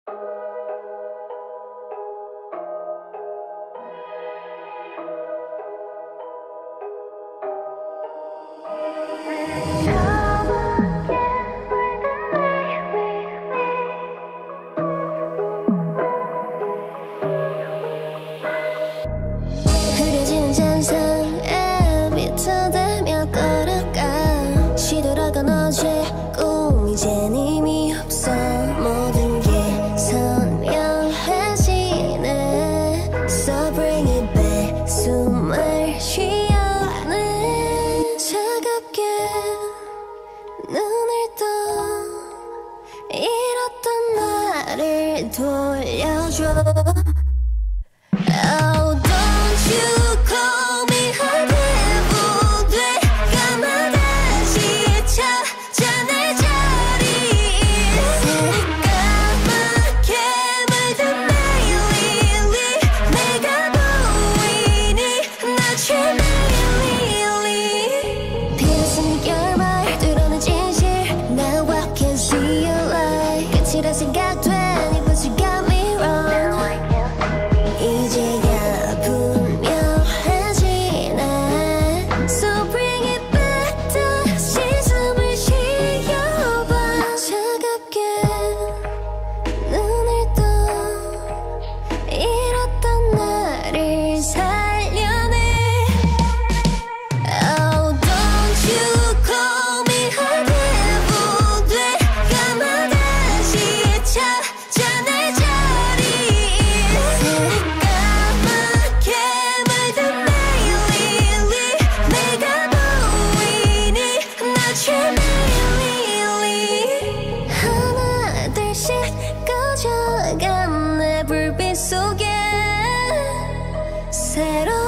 흐려지는 잔상에 비춰대며 걸어가 시도라던 어제 꿈 이젠 의미 없어 모든 게 선명해지네 So bring it back 숨을 쉬어내 차갑게 눈을 떠 잃었던 나를 돌려줘 Oh don't you call me 흔들고 되감아 다시 찾아 내 자리 새까맣게 물든 매일이 내가 보이니 나치 매일이 비로소 네 결말 뚫어낸 진실 Now I can see your light 끝이라 생각돼 But you got me wrong 이제야 분명해지네 So bring it back 다시 숨을 쉬어봐 차갑게 눈을 떠 잃었던 나를 살려내 Oh don't you call me 흔들고 되감아 다시 찾아 내 자리 새까맣게 물든 매일이 내가 보이니 나치 매일이 하나 둘씩 꺼져간 내 불빛 속에 새로